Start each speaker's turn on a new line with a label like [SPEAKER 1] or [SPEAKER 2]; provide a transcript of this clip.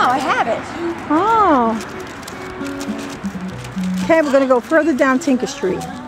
[SPEAKER 1] I have it.
[SPEAKER 2] Oh. Okay, we're going to go further down Tinker Street.